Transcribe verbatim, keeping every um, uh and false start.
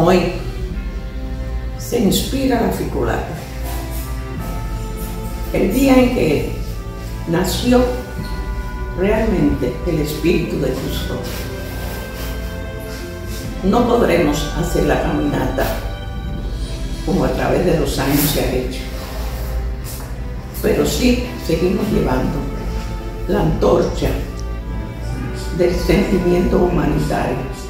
hoy se inspira la Ficolata. El día en que nació realmente el espíritu de Cusco. No podremos hacer la caminata como a través de los años se ha hecho, pero sí seguimos llevando la antorcha del sentimiento humanitario